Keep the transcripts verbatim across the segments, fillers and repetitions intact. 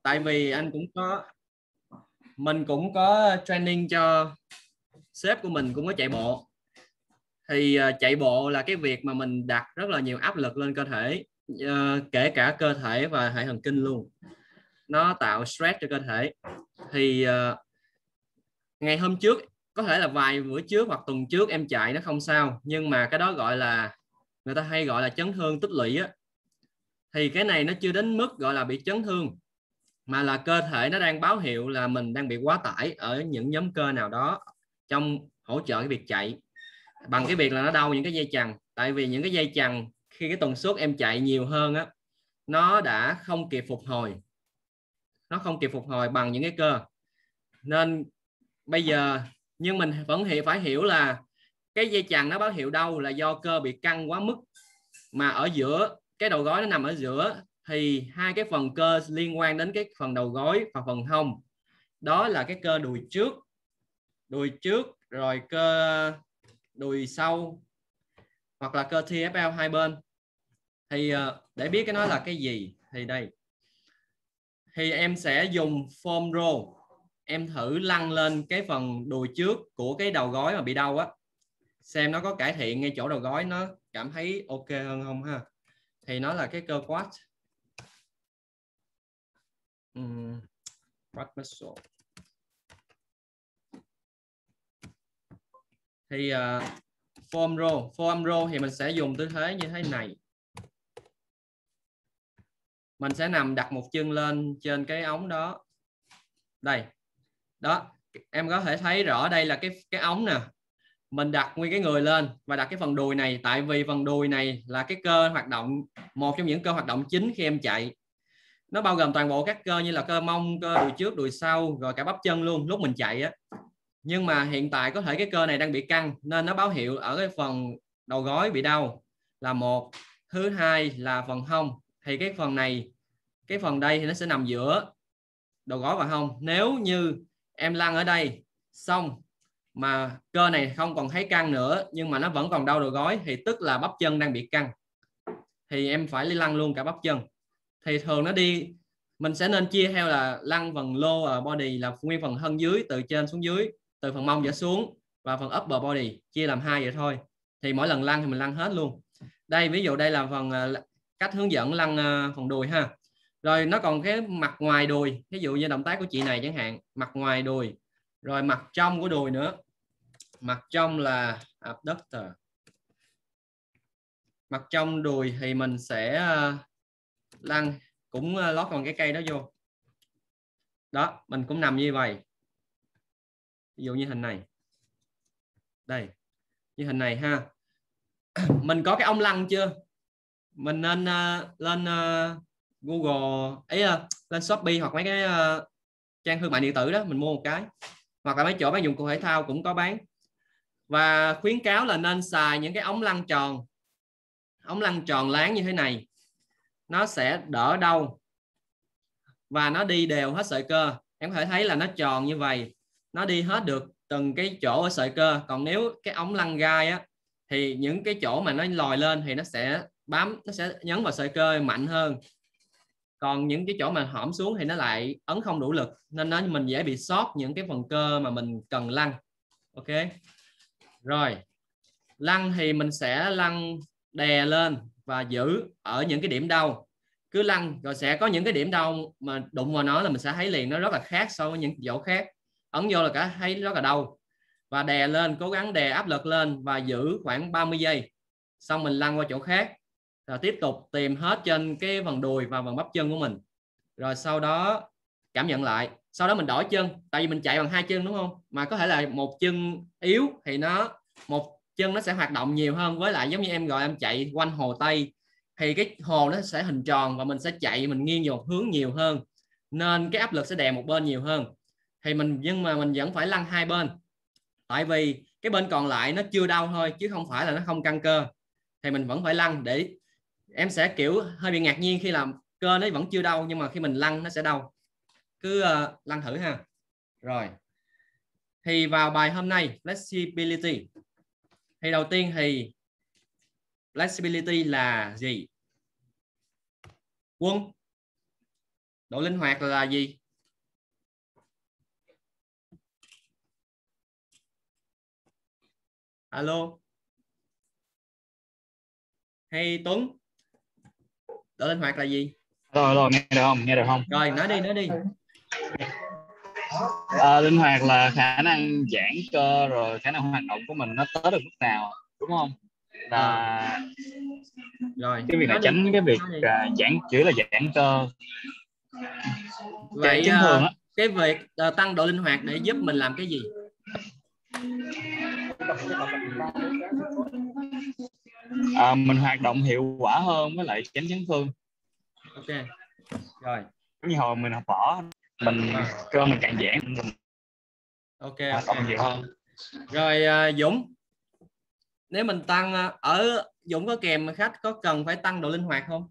tại vì anh cũng có mình cũng có training cho sếp của mình cũng có chạy bộ. Thì uh, chạy bộ là cái việc mà mình đặt rất là nhiều áp lực lên cơ thể, uh, kể cả cơ thể và hệ thần kinh luôn. Nó tạo stress cho cơ thể. Thì uh, ngày hôm trước, có thể là vài bữa trước hoặc tuần trước em chạy nó không sao, nhưng mà cái đó gọi là, người ta hay gọi là chấn thương tích lũy á. Thì cái này nó chưa đến mức gọi là bị chấn thương, mà là cơ thể nó đang báo hiệu là mình đang bị quá tải ở những nhóm cơ nào đó trong hỗ trợ cái việc chạy, bằng cái việc là nó đau những cái dây chằng. Tại vì những cái dây chằng khi cái tần suất em chạy nhiều hơn á, nó đã không kịp phục hồi nó không kịp phục hồi bằng những cái cơ. Nên bây giờ, nhưng mình vẫn phải hiểu là cái dây chằng nó báo hiệu đau là do cơ bị căng quá mức, mà ở giữa cái đầu gối nó nằm ở giữa, thì hai cái phần cơ liên quan đến cái phần đầu gối và phần hông, đó là cái cơ đùi trước đùi trước rồi cơ đùi sau, hoặc là cơ tê ép lờ hai bên. Thì để biết cái nó là cái gì thì đây, thì em sẽ dùng foam roll, em thử lăn lên cái phần đùi trước của cái đầu gối mà bị đau á, xem nó có cải thiện ngay chỗ đầu gối, nó cảm thấy ok hơn không ha. Thì nó là cái cơ quad, um, quad muscle. Thì uh, foam roll foam roll thì mình sẽ dùng tư thế như thế này. Mình sẽ nằm đặt một chân lên trên cái ống đó. Đây. Đó, em có thể thấy rõ đây là cái cái ống nè. Mình đặt nguyên cái người lên và đặt cái phần đùi này, tại vì phần đùi này là cái cơ hoạt động, một trong những cơ hoạt động chính khi em chạy. Nó bao gồm toàn bộ các cơ như là cơ mông, cơ đùi trước, đùi sau, rồi cả bắp chân luôn lúc mình chạy á. Nhưng mà hiện tại có thể cái cơ này đang bị căng, nên nó báo hiệu ở cái phần đầu gối bị đau là một. Thứ hai là phần hông, thì cái phần này, cái phần đây thì nó sẽ nằm giữa đầu gối và hông. Nếu như em lăn ở đây xong mà cơ này không còn thấy căng nữa, nhưng mà nó vẫn còn đau đầu gối, thì tức là bắp chân đang bị căng, thì em phải lăn luôn cả bắp chân. Thì thường nó đi, mình sẽ nên chia theo là lăn phần lower body là nguyên phần thân dưới, từ trên xuống dưới, từ phần mông trở xuống, và phần upper body chia làm hai vậy thôi. Thì mỗi lần lăn thì mình lăn hết luôn. Đây ví dụ đây là phần cách hướng dẫn lăn phần đùi ha. Rồi nó còn cái mặt ngoài đùi, ví dụ như động tác của chị này chẳng hạn, mặt ngoài đùi, rồi mặt trong của đùi nữa. Mặt trong là abductor. Mặt trong đùi thì mình sẽ lăn, cũng lót còn cái cây đó vô. Đó, mình cũng nằm như vậy. Ví dụ như hình này. Đây, như hình này ha. Mình có cái ống lăn chưa? Mình nên uh, lên uh, Google, ấy uh, lên Shopee hoặc mấy cái uh, trang thương mại điện tử đó, mình mua một cái. Hoặc là mấy chỗ bán dụng cụ thể thao cũng có bán. Và khuyến cáo là nên xài những cái ống lăn tròn. Ống lăn tròn láng như thế này. Nó sẽ đỡ đau và nó đi đều hết sợi cơ. Em có thể thấy là nó tròn như vậy, nó đi hết được từng cái chỗ ở sợi cơ. Còn nếu cái ống lăn gai á, thì những cái chỗ mà nó lòi lên thì nó sẽ bám, nó sẽ nhấn vào sợi cơ mạnh hơn. Còn những cái chỗ mà hõm xuống thì nó lại ấn không đủ lực, nên nó mình dễ bị sót những cái phần cơ mà mình cần lăn. Ok. Rồi, lăn thì mình sẽ lăn đè lên và giữ ở những cái điểm đau. Cứ lăn rồi sẽ có những cái điểm đau mà đụng vào nó là mình sẽ thấy liền nó rất là khác so với những chỗ khác. Ấn vô là cả thấy rất là đau. Và đè lên, cố gắng đè áp lực lên và giữ khoảng ba mươi giây. Xong mình lăn qua chỗ khác. Rồi tiếp tục tìm hết trên cái phần đùi và phần bắp chân của mình. Rồi sau đó cảm nhận lại. Sau đó mình đổi chân, tại vì mình chạy bằng hai chân đúng không? Mà có thể là một chân yếu thì nó một chân nó sẽ hoạt động nhiều hơn. Với lại giống như em gọi em chạy quanh hồ Tây, thì cái hồ nó sẽ hình tròn và mình sẽ chạy, mình nghiêng vào một hướng nhiều hơn, nên cái áp lực sẽ đè một bên nhiều hơn. Thì mình, nhưng mà mình vẫn phải lăn hai bên, tại vì cái bên còn lại nó chưa đau thôi, chứ không phải là nó không căng cơ. Thì mình vẫn phải lăn, để em sẽ kiểu hơi bị ngạc nhiên khi làm cơ nó vẫn chưa đau, nhưng mà khi mình lăn nó sẽ đau. Cứ uh, lăn thử ha. Rồi, thì vào bài hôm nay flexibility, thì đầu tiên thì flexibility là gì? Quân, Độ linh hoạt là gì? Alo. Hay Tuấn. Độ linh hoạt là gì? Alo, alo, nghe được không? Nghe được không? Rồi, nói đi, nói đi. À, linh hoạt là khả năng giãn cơ rồi khả năng hoạt động của mình nó tới được mức nào, đúng không? Là À, rồi, cái việc này nói đi. tránh cái việc Nói đi. à, giãn chỉ là giãn cơ, tránh Vậy chấn thương à, á. cái việc à, tăng độ linh hoạt để giúp mình làm cái gì? À, mình hoạt động hiệu quả hơn với lại tránh chấn thương. Ok. Rồi. Giống như hồi mình học võ, mình À. cơ mình càng giãn mình Ok, hoạt ok. động nhiều hơn. Rồi à, Dũng, nếu mình tăng à, ở Dũng có kèm khách có cần phải tăng độ linh hoạt không?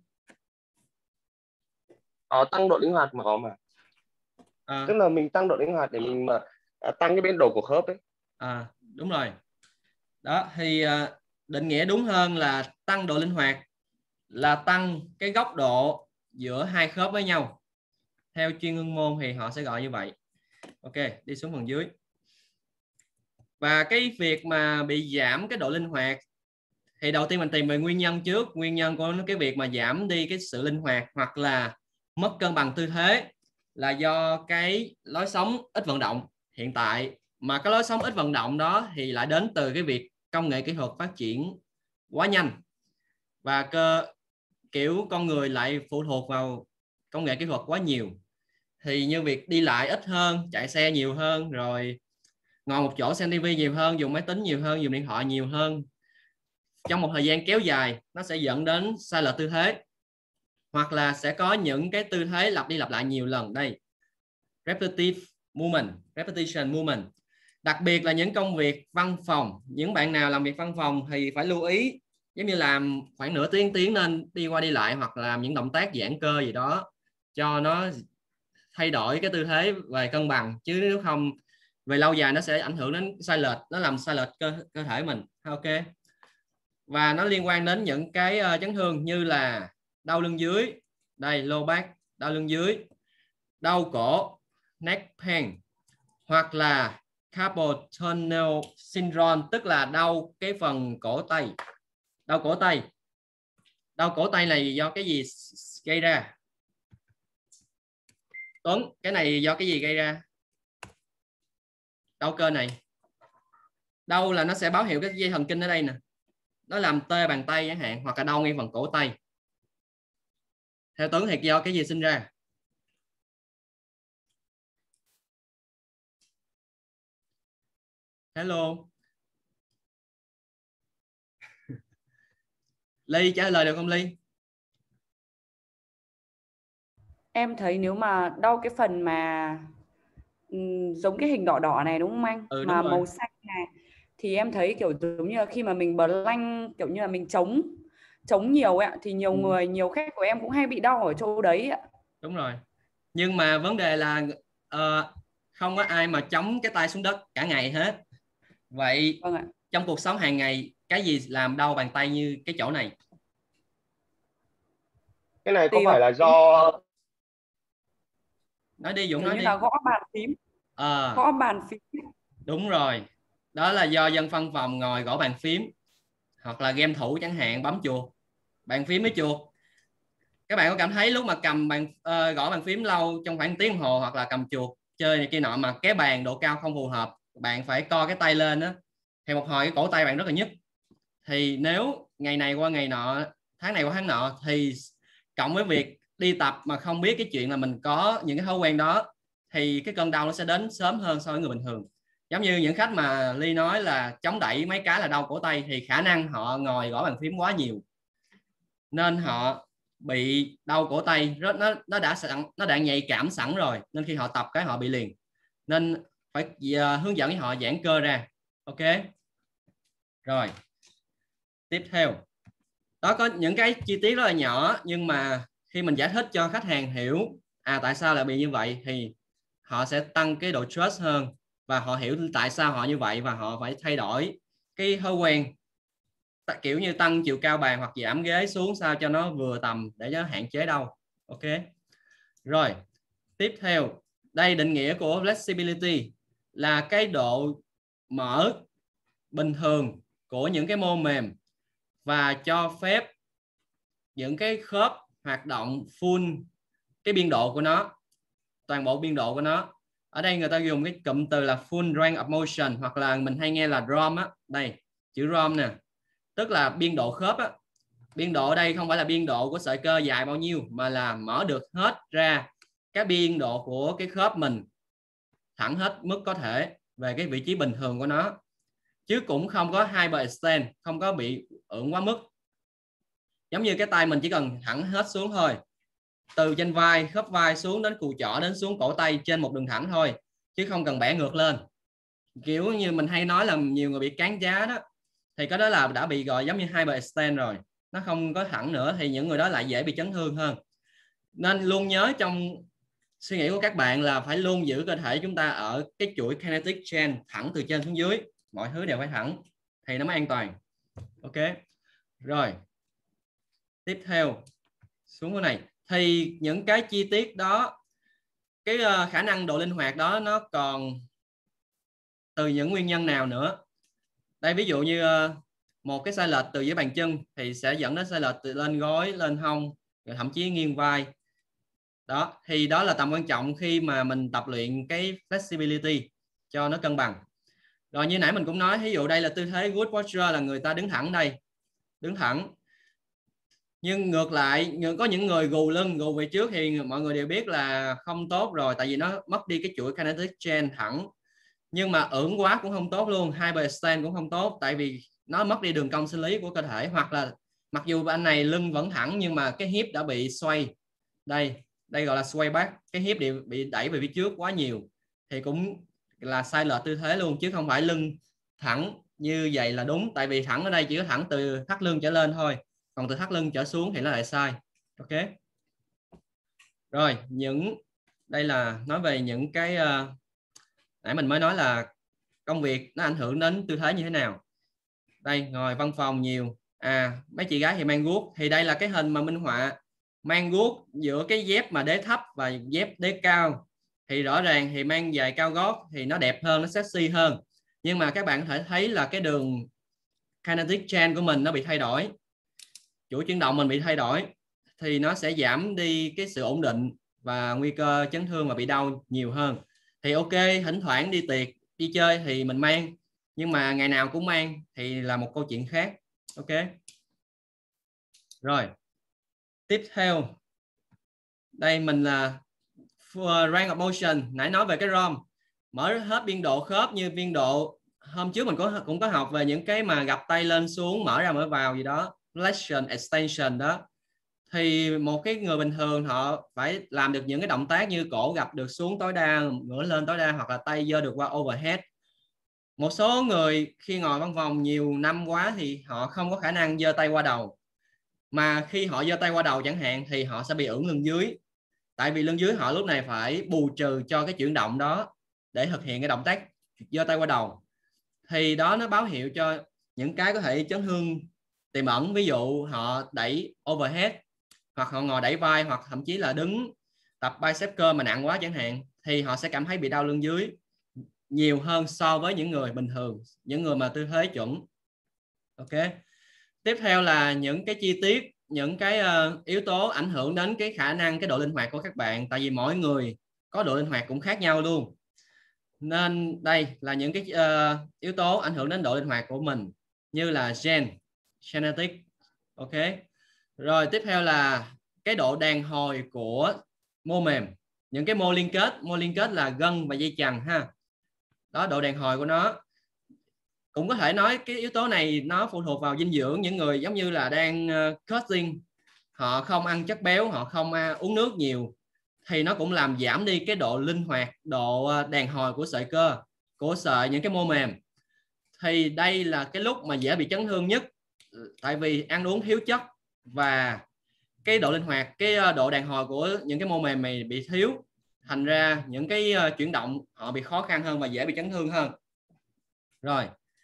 Ờ, tăng độ linh hoạt mà có mà. À, Tức là mình tăng độ linh hoạt để mình mà à, tăng cái biên độ của khớp ấy. à, đúng rồi. Đó thì à, định nghĩa đúng hơn là tăng độ linh hoạt là tăng cái góc độ giữa hai khớp với nhau. Theo chuyên môn thì họ sẽ gọi như vậy. Ok, đi xuống phần dưới. Và cái việc mà bị giảm cái độ linh hoạt thì đầu tiên mình tìm về nguyên nhân trước. Nguyên nhân của cái việc mà giảm đi cái sự linh hoạt hoặc là mất cân bằng tư thế là do cái lối sống ít vận động hiện tại, mà cái lối sống ít vận động đó thì lại đến từ cái việc công nghệ kỹ thuật phát triển quá nhanh và cơ kiểu con người lại phụ thuộc vào công nghệ kỹ thuật quá nhiều. Thì như việc đi lại ít hơn, chạy xe nhiều hơn, rồi ngồi một chỗ xem tivi nhiều hơn, dùng máy tính nhiều hơn, dùng điện thoại nhiều hơn trong một thời gian kéo dài, nó sẽ dẫn đến sai lệch tư thế, hoặc là sẽ có những cái tư thế lặp đi lặp lại nhiều lần. Đây, repetitive movement, repetition movement. Đặc biệt là những công việc văn phòng, những bạn nào làm việc văn phòng thì phải lưu ý, giống như làm khoảng nửa tiếng tiếng nên đi qua đi lại, hoặc làm những động tác giãn cơ gì đó cho nó thay đổi cái tư thế về cân bằng, chứ nếu không về lâu dài nó sẽ ảnh hưởng đến sai lệch, nó làm sai lệch cơ, cơ thể mình. Ok. Và nó liên quan đến những cái uh, chấn thương như là đau lưng dưới, đây low back, đau lưng dưới, đau cổ, neck pain, hoặc là carpal tunnel syndrome, tức là đau cái phần cổ tay. Đau cổ tay. Đau cổ tay này do cái gì gây ra? Tuấn, cái này do cái gì gây ra? Đau cơ này. Đau là nó sẽ báo hiệu cái dây thần kinh ở đây nè, nó làm tê bàn tay chẳng hạn, hoặc là đau ngay phần cổ tay. Theo Tuấn thì do cái gì sinh ra? Hello. Ly trả lời được không Ly? Em thấy nếu mà đau cái phần mà um, giống cái hình đỏ đỏ này đúng không anh? Ừ, mà rồi. màu xanh này thì em thấy kiểu giống như là khi mà mình blank, kiểu như là mình chống chống nhiều ạ, thì nhiều ừ. người, nhiều khách của em cũng hay bị đau ở chỗ đấy ạ. Đúng rồi. Nhưng mà vấn đề là uh, không có ai mà chống cái tay xuống đất cả ngày hết. Vậy Vâng ạ. trong cuộc sống hàng ngày cái gì làm đau bàn tay như cái chỗ này? Cái này có Tùy phải vào là do Nói đi Dũng, kiểu nói như đi. là gõ bàn phím. À, Gõ bàn phím. đúng rồi. Đó là do dân văn phòng ngồi gõ bàn phím, hoặc là game thủ chẳng hạn, bấm chuột, bàn phím với chuột. Các bạn có cảm thấy lúc mà cầm bàn uh, gõ bàn phím lâu trong khoảng tiếng đồng hồ, hoặc là cầm chuột chơi này kia nọ, mà cái bàn độ cao không phù hợp, bạn phải co cái tay lên á, thì một hồi cái cổ tay bạn rất là nhức. Thì nếu ngày này qua ngày nọ, tháng này qua tháng nọ, thì cộng với việc đi tập mà không biết cái chuyện là mình có những cái thói quen đó, thì cái cơn đau nó sẽ đến sớm hơn so với người bình thường. Giống như những khách mà Ly nói là chống đẩy mấy cái là đau cổ tay, thì khả năng họ ngồi gõ bàn phím quá nhiều nên họ bị đau cổ tay. Rất nó nó đã sẵn, nó đã nhạy cảm sẵn rồi, nên khi họ tập cái họ bị liền, nên phải uh, hướng dẫn họ giãn cơ ra. Ok. Rồi tiếp theo, đó có những cái chi tiết rất là nhỏ, nhưng mà khi mình giải thích cho khách hàng hiểu à tại sao lại bị như vậy, thì họ sẽ tăng cái độ trust hơn, và họ hiểu tại sao họ như vậy, và họ phải thay đổi cái thói quen, kiểu như tăng chiều cao bàn hoặc giảm ghế xuống sao cho nó vừa tầm để nó hạn chế đau. Ok. Rồi Tiếp theo, đây định nghĩa của flexibility là cái độ mở bình thường của những cái mô mềm và cho phép những cái khớp hoạt động full cái biên độ của nó, toàn bộ biên độ của nó. Ở đây người ta dùng cái cụm từ là full range of motion, hoặc là mình hay nghe là ROM á, đây chữ ROM nè, tức là biên độ khớp á. Biên độ ở đây không phải là biên độ của sợi cơ dài bao nhiêu, mà là mở được hết ra cái biên độ của cái khớp mình thẳng hết mức có thể về cái vị trí bình thường của nó, chứ cũng không có hyperextend, không có bị ưỡn quá mức. Giống như cái tay mình chỉ cần thẳng hết xuống thôi, từ trên vai, khớp vai xuống đến cùi chỏ đến xuống cổ tay trên một đường thẳng thôi, chứ không cần bẻ ngược lên. Kiểu như mình hay nói là nhiều người bị cán giá đó, thì cái đó là đã bị gọi giống như hyperextend rồi, nó không có thẳng nữa, thì những người đó lại dễ bị chấn thương hơn. Nên luôn nhớ trong suy nghĩ của các bạn là phải luôn giữ cơ thể chúng ta ở cái chuỗi kinetic chain thẳng từ trên xuống dưới, mọi thứ đều phải thẳng thì nó mới an toàn. Ok, rồi tiếp theo xuống cái này thì những cái chi tiết đó, cái uh, khả năng độ linh hoạt đó nó còn từ những nguyên nhân nào nữa. Đây ví dụ như uh, một cái sai lệch từ dưới bàn chân thì sẽ dẫn đến sai lệch từ lên gối, lên hông, rồi thậm chí nghiêng vai. Đó thì đó là tầm quan trọng khi mà mình tập luyện cái flexibility cho nó cân bằng. Rồi như nãy mình cũng nói, ví dụ đây là tư thế good posture, là người ta đứng thẳng đây, đứng thẳng. Nhưng ngược lại, có những người gù lưng, gù về trước thì mọi người đều biết là không tốt rồi, tại vì nó mất đi cái chuỗi kinetic chain thẳng. Nhưng mà ưỡn quá cũng không tốt luôn, hyperextend cũng không tốt, tại vì nó mất đi đường cong sinh lý của cơ thể. Hoặc là mặc dù anh này lưng vẫn thẳng nhưng mà cái hip đã bị xoay, đây đây gọi là sway back, cái hip bị, bị đẩy về phía trước quá nhiều, thì cũng là sai lệch tư thế luôn, chứ không phải lưng thẳng như vậy là đúng. Tại vì thẳng ở đây chỉ có thẳng từ thắt lưng trở lên thôi, còn từ thắt lưng trở xuống thì nó lại sai. Ok, rồi những đây là nói về những cái uh, nãy mình mới nói là công việc nó ảnh hưởng đến tư thế như thế nào. Đây, ngồi văn phòng nhiều, à mấy chị gái thì mang guốc, thì đây là cái hình mà minh họa mang guốc giữa cái dép mà đế thấp và dép đế cao. Thì rõ ràng thì mang giày cao gót thì nó đẹp hơn, nó sexy hơn. Nhưng mà các bạn có thể thấy là cái đường kinetic chain của mình nó bị thay đổi, chuỗi chuyển động mình bị thay đổi, thì nó sẽ giảm đi cái sự ổn định và nguy cơ chấn thương và bị đau nhiều hơn. Thì ok, thỉnh thoảng đi tiệc, đi chơi thì mình mang, nhưng mà ngày nào cũng mang thì là một câu chuyện khác. Ok, rồi tiếp theo đây mình là range of motion. Nãy nói về cái ROM, mở hết biên độ khớp, như biên độ hôm trước mình có cũng có học về những cái mà gập tay lên xuống, mở ra mở vào gì đó, flexion extension đó. Thì một cái người bình thường họ phải làm được những cái động tác như cổ gập được xuống tối đa, ngửa lên tối đa, hoặc là tay giơ được qua overhead. Một số người khi ngồi văn phòng nhiều năm quá thì họ không có khả năng giơ tay qua đầu, mà khi họ giơ tay qua đầu chẳng hạn thì họ sẽ bị ưỡn lưng dưới, tại vì lưng dưới họ lúc này phải bù trừ cho cái chuyển động đó để thực hiện cái động tác giơ tay qua đầu. Thì đó nó báo hiệu cho những cái có thể chấn thương tiềm ẩn, ví dụ họ đẩy overhead, hoặc họ ngồi đẩy vai, hoặc thậm chí là đứng tập bicep curl mà nặng quá chẳng hạn, thì họ sẽ cảm thấy bị đau lưng dưới nhiều hơn so với những người bình thường, những người mà tư thế chuẩn. Ok, tiếp theo là những cái chi tiết, những cái uh, yếu tố ảnh hưởng đến cái khả năng, cái độ linh hoạt của các bạn, tại vì mỗi người có độ linh hoạt cũng khác nhau luôn. Nên đây là những cái uh, yếu tố ảnh hưởng đến độ linh hoạt của mình, như là gen, genetic. Ok, rồi tiếp theo là cái độ đàn hồi của mô mềm, những cái mô liên kết, mô liên kết là gân và dây chằng ha. Đó, độ đàn hồi của nó. Cũng có thể nói cái yếu tố này nó phụ thuộc vào dinh dưỡng. Những người giống như là đang uh, cutting, họ không ăn chất béo, họ không uh, uống nước nhiều, thì nó cũng làm giảm đi cái độ linh hoạt, độ đàn hồi của sợi cơ, của sợi những cái mô mềm. Thì đây là cái lúc mà dễ bị chấn thương nhất, tại vì ăn uống thiếu chất và cái độ linh hoạt, cái độ đàn hồi của những cái mô mềm này bị thiếu, thành ra những cái chuyển động họ bị khó khăn hơn và dễ bị chấn thương hơn. Rồi,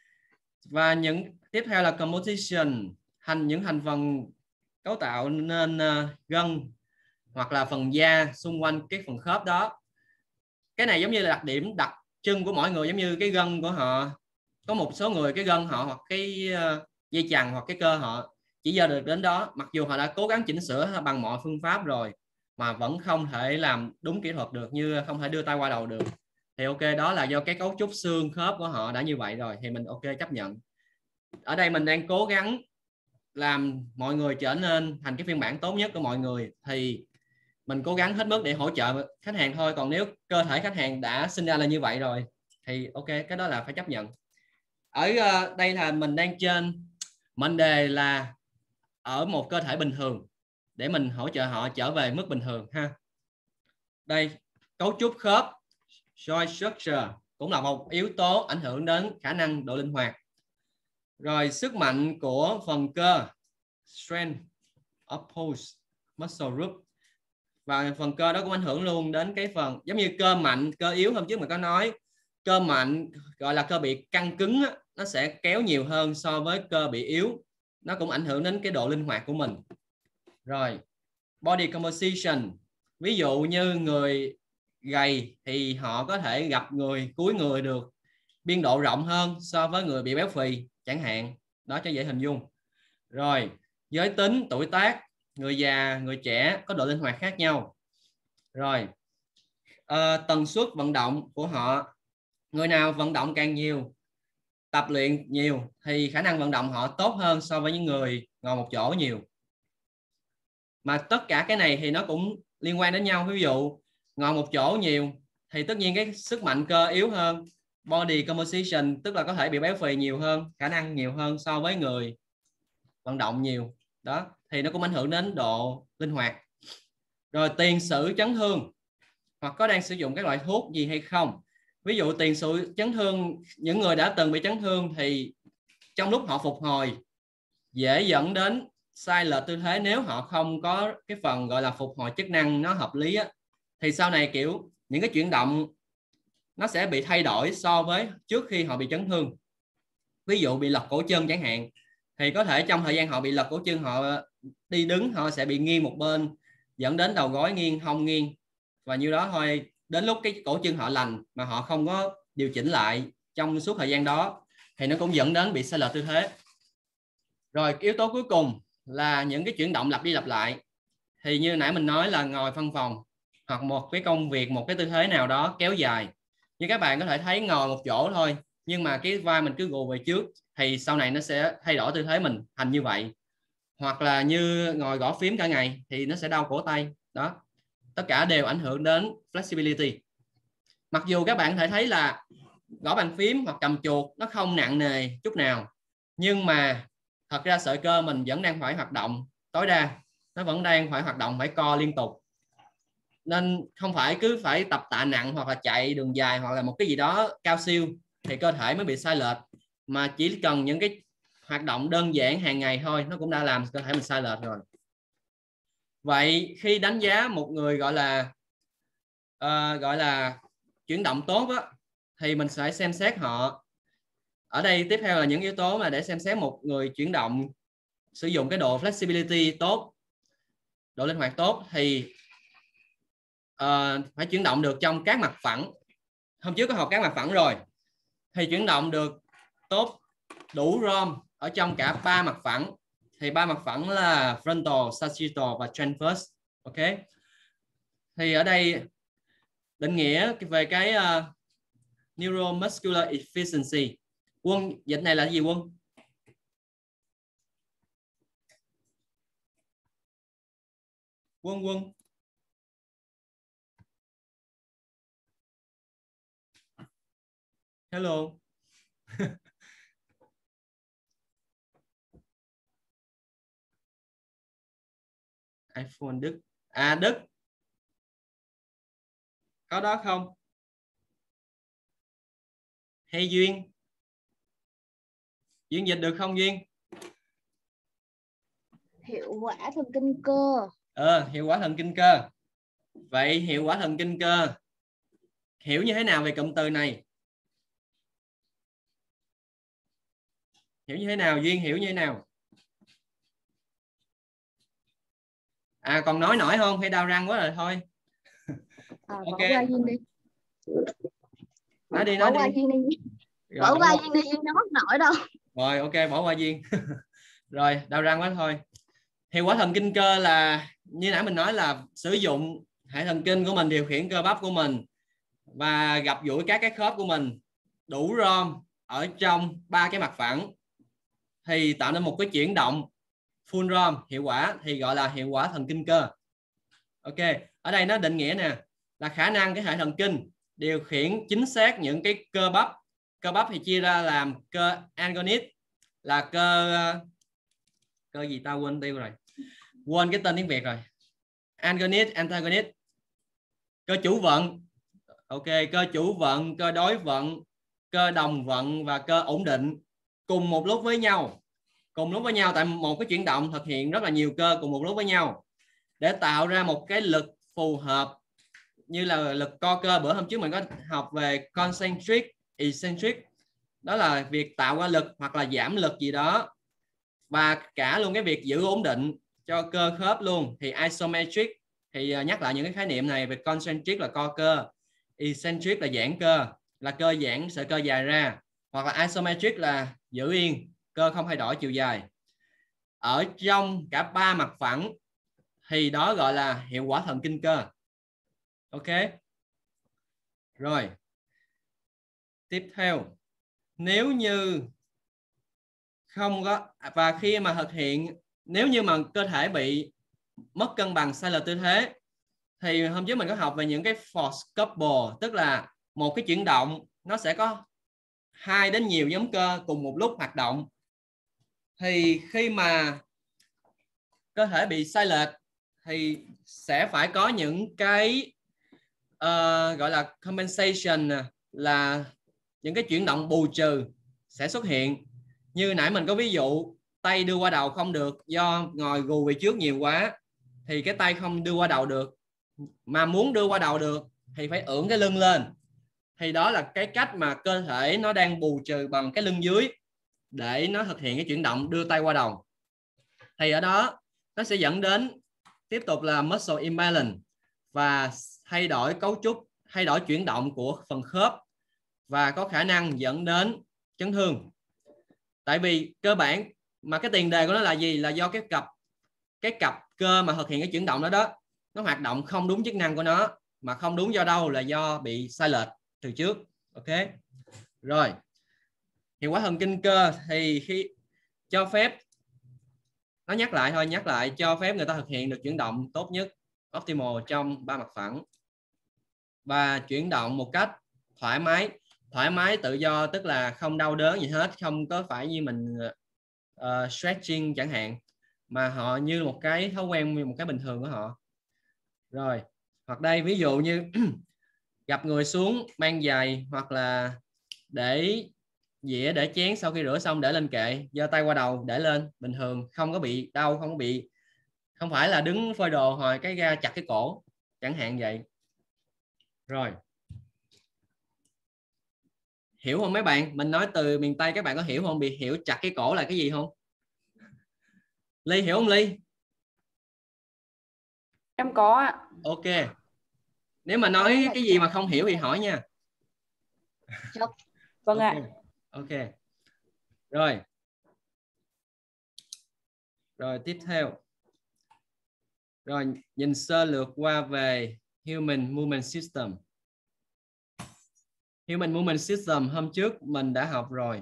và những tiếp theo là composition, thành những thành phần cấu tạo nên uh, gân, hoặc là phần da xung quanh cái phần khớp đó. Cái này giống như là đặc điểm đặc trưng của mỗi người, giống như cái gân của họ. Có một số người cái gân họ hoặc cái uh, dây chằng hoặc cái cơ họ chỉ giờ được đến đó, mặc dù họ đã cố gắng chỉnh sửa bằng mọi phương pháp rồi mà vẫn không thể làm đúng kỹ thuật được, như không thể đưa tay qua đầu được. Thì ok, đó là do cái cấu trúc xương khớp của họ đã như vậy rồi, thì mình ok chấp nhận. Ở đây mình đang cố gắng làm mọi người trở nên thành cái phiên bản tốt nhất của mọi người, thì mình cố gắng hết mức để hỗ trợ khách hàng thôi. Còn nếu cơ thể khách hàng đã sinh ra là như vậy rồi thì ok, cái đó là phải chấp nhận. Ở uh, đây là mình đang trên mệnh đề là ở một cơ thể bình thường, để mình hỗ trợ họ trở về mức bình thường ha. Đây, cấu trúc khớp joint structure cũng là một yếu tố ảnh hưởng đến khả năng độ linh hoạt. Rồi sức mạnh của phần cơ, strength of pose muscle group, và phần cơ đó cũng ảnh hưởng luôn đến cái phần giống như cơ mạnh cơ yếu. Hôm trước mình có nói cơ mạnh gọi là cơ bị căng cứng á, nó sẽ kéo nhiều hơn so với cơ bị yếu, nó cũng ảnh hưởng đến cái độ linh hoạt của mình. Rồi body composition, ví dụ như người gầy thì họ có thể gặp người cúi người được biên độ rộng hơn so với người bị béo phì chẳng hạn, đó cho dễ hình dung. Rồi giới tính, tuổi tác, người già, người trẻ có độ linh hoạt khác nhau. Rồi à, tần suất vận động của họ, người nào vận động càng nhiều, tập luyện nhiều thì khả năng vận động họ tốt hơn so với những người ngồi một chỗ nhiều. Mà tất cả cái này thì nó cũng liên quan đến nhau. Ví dụ ngồi một chỗ nhiều thì tất nhiên cái sức mạnh cơ yếu hơn, body composition tức là có thể bị béo phì nhiều hơn, khả năng nhiều hơn so với người vận động nhiều. Đó thì nó cũng ảnh hưởng đến độ linh hoạt. Rồi tiền sử chấn thương hoặc có đang sử dụng các loại thuốc gì hay không. Ví dụ tiền sử chấn thương, những người đã từng bị chấn thương thì trong lúc họ phục hồi dễ dẫn đến sai lệch tư thế nếu họ không có cái phần gọi là phục hồi chức năng nó hợp lý á, thì sau này kiểu những cái chuyển động nó sẽ bị thay đổi so với trước khi họ bị chấn thương. Ví dụ bị lật cổ chân chẳng hạn, thì có thể trong thời gian họ bị lật cổ chân, họ đi đứng họ sẽ bị nghiêng một bên, dẫn đến đầu gối nghiêng, hông nghiêng, và như đó thôi. Đến lúc cái cổ chân họ lành mà họ không có điều chỉnh lại trong suốt thời gian đó thì nó cũng dẫn đến bị sai lệch tư thế. Rồi yếu tố cuối cùng là những cái chuyển động lặp đi lặp lại. Thì như nãy mình nói là ngồi văn phòng hoặc một cái công việc, một cái tư thế nào đó kéo dài, như các bạn có thể thấy ngồi một chỗ thôi nhưng mà cái vai mình cứ gù về trước thì sau này nó sẽ thay đổi tư thế mình thành như vậy. Hoặc là như ngồi gõ phím cả ngày thì nó sẽ đau cổ tay. Đó, tất cả đều ảnh hưởng đến flexibility. Mặc dù các bạn có thể thấy là gõ bàn phím hoặc cầm chuột nó không nặng nề chút nào, nhưng mà thật ra sợi cơ mình vẫn đang phải hoạt động tối đa, nó vẫn đang phải hoạt động, phải co liên tục. Nên không phải cứ phải tập tạ nặng hoặc là chạy đường dài hoặc là một cái gì đó cao siêu thì cơ thể mới bị sai lệch, mà chỉ cần những cái hoạt động đơn giản hàng ngày thôi nó cũng đã làm cơ thể mình sai lệch rồi. Vậy khi đánh giá một người gọi là uh, gọi là chuyển động tốt á, thì mình sẽ xem xét họ. Ở đây tiếp theo là những yếu tố mà để xem xét một người chuyển động sử dụng cái độ flexibility tốt, độ linh hoạt tốt, thì uh, phải chuyển động được trong các mặt phẳng. Hôm trước có học các mặt phẳng rồi, thì chuyển động được tốt đủ rom ở trong cả ba mặt phẳng. Thì ba mặt phẳng là frontal, sagittal và transverse. Ok. Thì ở đây định nghĩa về cái uh, neuromuscular efficiency. Quân, dịch này là gì Quân? Quân Quân. Hello. iPhone Đức. À Đức. Có đó không? Hay Duyên? Duyên dịch được không Duyên? Hiệu quả thần kinh cơ. Ờ, hiệu quả thần kinh cơ. Vậy hiệu quả thần kinh cơ hiểu như thế nào về cụm từ này? Hiểu như thế nào? Duyên hiểu như thế nào? À còn nói nổi không hay đau răng quá rồi thôi. À, Ok. bỏ qua Duyên đi. Nói đi, Bỏ nói qua đi. Duyên đi. Rồi, Bỏ bỏ qua qua. Duyên đi, Duyên đâu mất nổi đâu. Rồi ok, bỏ qua Duyên. Rồi, đau răng quá thôi. Hiệu quả thần kinh cơ là như nãy mình nói là sử dụng hệ thần kinh của mình điều khiển cơ bắp của mình và gặp duỗi các cái khớp của mình đủ ROM ở trong ba cái mặt phẳng thì tạo nên một cái chuyển động full ROM hiệu quả thì gọi là hiệu quả thần kinh cơ. Ok, ở đây nó định nghĩa nè là khả năng cái hệ thần kinh điều khiển chính xác những cái cơ bắp. Cơ bắp thì chia ra làm cơ agonist là cơ cơ gì tao quên tiêu rồi, quên cái tên tiếng Việt rồi. Agonist, antagonist. Cơ chủ vận. Ok, cơ chủ vận, cơ đối vận, cơ đồng vận và cơ ổn định cùng một lúc với nhau. Cùng lúc với nhau tại một cái chuyển động thực hiện rất là nhiều cơ cùng một lúc với nhau để tạo ra một cái lực phù hợp như là lực co cơ. Bữa hôm trước mình có học về concentric, eccentric. Đó là việc tạo ra lực hoặc là giảm lực gì đó. Và cả luôn cái việc giữ ổn định cho cơ khớp luôn. Thì isometric thì nhắc lại những cái khái niệm này về concentric là co cơ, eccentric là giãn cơ, là cơ giãn sợi cơ dài ra, hoặc là isometric là giữ yên, cơ không thay đổi chiều dài. Ở trong cả ba mặt phẳng thì đó gọi là hiệu quả thần kinh cơ. Ok. Rồi. Tiếp theo, nếu như không có và khi mà thực hiện nếu như mà cơ thể bị mất cân bằng sai lệch tư thế thì hôm trước mình có học về những cái force couple, tức là một cái chuyển động nó sẽ có hai đến nhiều nhóm cơ cùng một lúc hoạt động. Thì khi mà cơ thể bị sai lệch thì sẽ phải có những cái uh, gọi là compensation, là những cái chuyển động bù trừ sẽ xuất hiện. Như nãy mình có ví dụ tay đưa qua đầu không được do ngồi gù về trước nhiều quá thì cái tay không đưa qua đầu được, mà muốn đưa qua đầu được thì phải ưỡn cái lưng lên. Thì đó là cái cách mà cơ thể nó đang bù trừ bằng cái lưng dưới để nó thực hiện cái chuyển động đưa tay qua đầu. Thì ở đó nó sẽ dẫn đến tiếp tục là muscle imbalance và thay đổi cấu trúc, thay đổi chuyển động của phần khớp và có khả năng dẫn đến chấn thương. Tại vì cơ bản mà cái tiền đề của nó là gì? Là do cái cặp cái cặp cơ mà thực hiện cái chuyển động đó đó nó hoạt động không đúng chức năng của nó, mà không đúng do đâu là do bị sai lệch từ trước. Ok. Rồi. Hiệu quả thần kinh cơ thì khi cho phép, nó nhắc lại thôi, nhắc lại cho phép người ta thực hiện được chuyển động tốt nhất, optimal trong ba mặt phẳng và chuyển động một cách thoải mái. Thoải mái tự do tức là không đau đớn gì hết, không có phải như mình uh, stretching chẳng hạn, mà họ như một cái thói quen, một cái bình thường của họ. Rồi, hoặc đây ví dụ như gặp người xuống mang giày hoặc là để dĩa để chén sau khi rửa xong để lên kệ, giơ tay qua đầu để lên bình thường, không có bị đau, không có bị, không phải là đứng phơi đồ hồi cái ra chặt cái cổ chẳng hạn vậy. Rồi, hiểu không mấy bạn? Mình nói từ miền Tây các bạn có hiểu không? Bị hiểu chặt cái cổ là cái gì không? Ly hiểu không Ly? Em có ạ. Ok. Nếu mà nói cái gì mà không hiểu thì hỏi nha. Vâng okay. ạ. Ok. Rồi. Rồi tiếp theo. Rồi nhìn sơ lược qua về Human Movement System. Human Movement System hôm trước mình đã học rồi.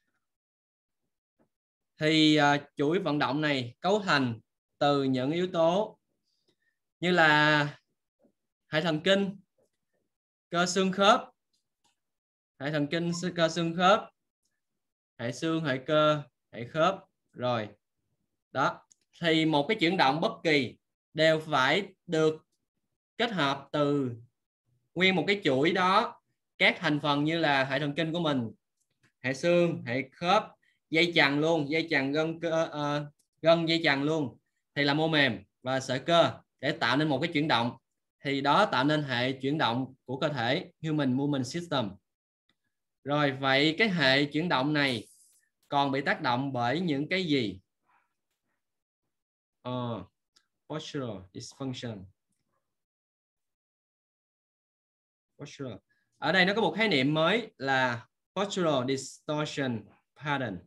Thì uh, chuỗi vận động này cấu thành từ những yếu tố như là hệ thần kinh, cơ xương khớp, hệ thần kinh, cơ xương khớp, hệ xương, hệ cơ, hệ khớp. Rồi đó, thì một cái chuyển động bất kỳ đều phải được kết hợp từ nguyên một cái chuỗi đó, các thành phần như là hệ thần kinh của mình, hệ xương, hệ khớp, dây chằng luôn, dây chằng gân cơ, uh, gân dây chằng luôn thì là mô mềm và sợi cơ để tạo nên một cái chuyển động. Thì đó tạo nên hệ chuyển động của cơ thể, Human Movement System. Rồi vậy cái hệ chuyển động này còn bị tác động bởi những cái gì? Ờ, Postural dysfunction. Postural. Ở đây nó có một khái niệm mới là postural distortion pattern,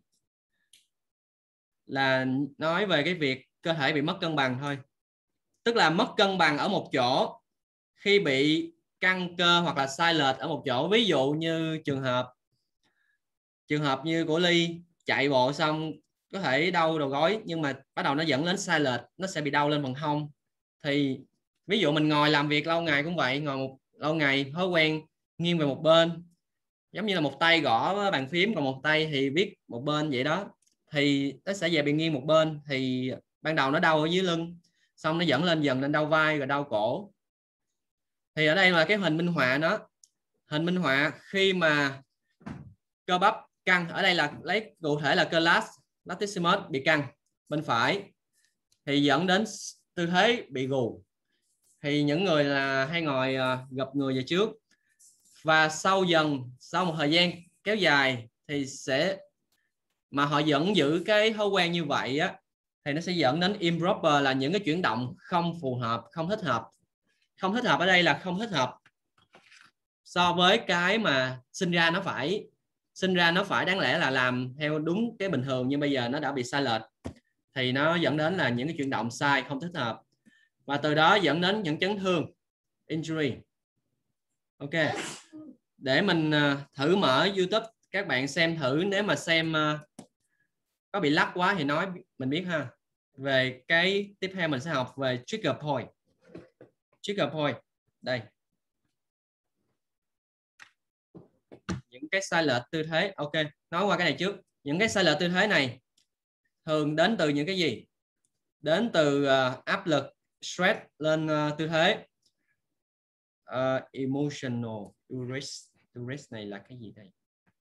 là nói về cái việc cơ thể bị mất cân bằng thôi. Tức là mất cân bằng ở một chỗ khi bị căng cơ hoặc là sai lệch ở một chỗ. Ví dụ như trường hợp trường hợp như của Ly chạy bộ xong có thể đau đầu gối, nhưng mà bắt đầu nó dẫn đến sai lệch, nó sẽ bị đau lên phần hông. Thì ví dụ mình ngồi làm việc lâu ngày cũng vậy, ngồi một lâu ngày thói quen nghiêng về một bên, giống như là một tay gõ bàn phím còn một tay thì viết một bên vậy đó, thì nó sẽ về bị nghiêng một bên. Thì ban đầu nó đau ở dưới lưng, xong nó dẫn lên dần lên đau vai rồi đau cổ. Thì ở đây là cái hình minh họa nó, hình minh họa khi mà cơ bắp căng, ở đây là lấy cụ thể là cơ lats latissimus bị căng bên phải thì dẫn đến tư thế bị gù. Thì những người là hay ngồi gập người về trước, và sau dần sau một thời gian kéo dài thì sẽ mà họ vẫn giữ cái thói quen như vậy á, thì nó sẽ dẫn đến improper, là những cái chuyển động không phù hợp, không thích hợp. Không thích hợp ở đây là không thích hợp so với cái mà sinh ra nó phải sinh ra nó phải đáng lẽ là làm theo đúng cái bình thường, nhưng bây giờ nó đã bị sai lệch, thì nó dẫn đến là những cái chuyển động sai, không thích hợp, và từ đó dẫn đến những chấn thương, injury. Ok, để mình thử mở YouTube các bạn xem thử, nếu mà xem có bị lắc quá thì nói mình biết ha. Về cái tiếp theo mình sẽ học về trigger point. Trigger point đây, những cái sai lệch tư thế. Ok, nói qua cái này trước. Những cái sai lệch tư thế này thường đến từ những cái gì? Đến từ uh, áp lực, stress lên uh, tư thế. Uh, emotional duress. Duress này là cái gì đây?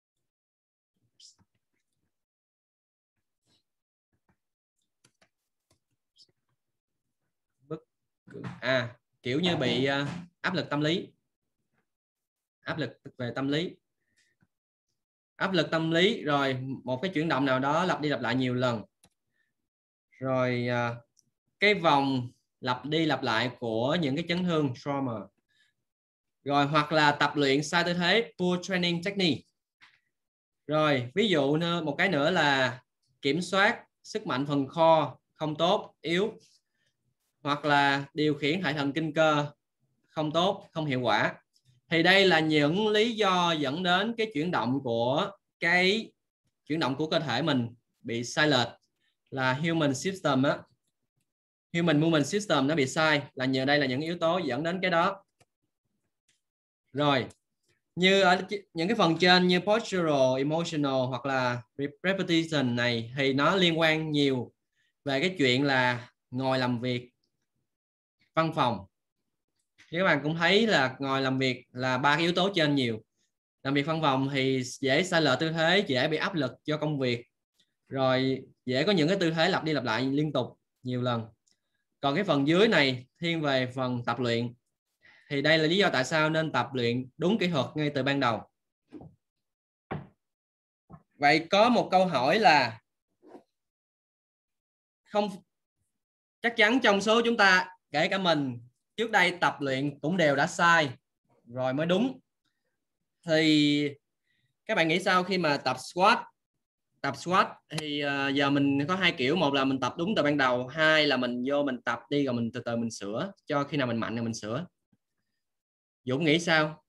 À, kiểu như bị uh, áp lực tâm lý. Áp lực về tâm lý. Áp lực tâm lý, rồi một cái chuyển động nào đó lặp đi lặp lại nhiều lần. Rồi uh, cái vòng lặp đi lặp lại của những cái chấn thương trauma. Rồi hoặc là tập luyện sai tư thế, poor training technique. Rồi ví dụ một cái nữa là kiểm soát sức mạnh phần kho không tốt, yếu. Hoặc là điều khiển hệ thần kinh cơ không tốt, không hiệu quả. Thì đây là những lý do dẫn đến cái chuyển động của cái chuyển động của cơ thể mình bị sai lệch, là human system á, human movement system nó bị sai, là nhờ đây là những yếu tố dẫn đến cái đó. Rồi như ở những cái phần trên như postural, emotional hoặc là repetition này thì nó liên quan nhiều về cái chuyện là ngồi làm việc văn phòng. Các bạn cũng thấy là ngồi làm việc là ba cái yếu tố trên nhiều. Làm việc văn phòng thì dễ sai lệch tư thế, dễ bị áp lực cho công việc, rồi dễ có những cái tư thế lặp đi lặp lại liên tục nhiều lần. Còn cái phần dưới này thiên về phần tập luyện, thì đây là lý do tại sao nên tập luyện đúng kỹ thuật ngay từ ban đầu. Vậy có một câu hỏi là không chắc chắn trong số chúng ta, kể cả mình, trước đây tập luyện cũng đều đã sai rồi mới đúng. Thì các bạn nghĩ sao khi mà tập squat? Tập squat thì uh, giờ mình có hai kiểu, một là mình tập đúng từ ban đầu, hai là mình vô mình tập đi rồi mình từ từ mình sửa, cho khi nào mình mạnh rồi mình sửa. Dũng nghĩ sao?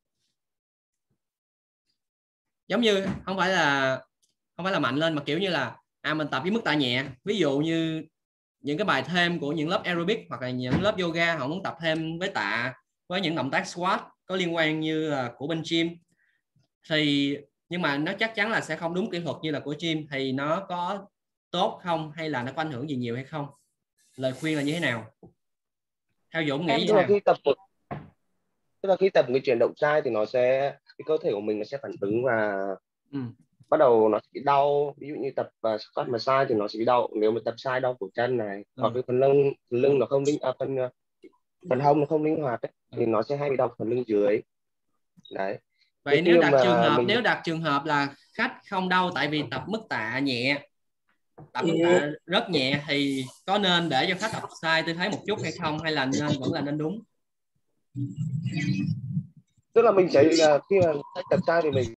Giống như không phải là không phải là mạnh lên, mà kiểu như là à mình tập với mức tạ nhẹ. Ví dụ như những cái bài thêm của những lớp aerobic hoặc là những lớp yoga, họ muốn tập thêm với tạ, với những động tác squat có liên quan như là của bên gym, thì nhưng mà nó chắc chắn là sẽ không đúng kỹ thuật như là của gym. Thì nó có tốt không, hay là nó có ảnh hưởng gì nhiều hay không? Lời khuyên là như thế nào? Theo Dũng nghĩ em gì tức là nào? khi tập một tức là khi tập một cái chuyển động sai thì nó sẽ cái cơ thể của mình nó sẽ phản ứng và ừ. bắt đầu nó sẽ bị đau. Ví dụ như tập và squat mà sai thì nó sẽ bị đau. Nếu mà tập sai đau cổ chân này, ừ. hoặc cái phần lưng phần lưng nó không linh à, phần phần hông nó không linh hoạt ấy, ừ. thì nó sẽ hay bị đau phần lưng dưới đấy. Vậy nếu đặt trường hợp mình... nếu đặt trường hợp là khách không đau tại vì tập mức tạ nhẹ, tập phản xạ rất nhẹ thì có nên để cho khách tập sai tư thế một chút hay không, hay là nên vẫn là nên đúng? Tức là mình sẽ là khi mà tập sai thì mình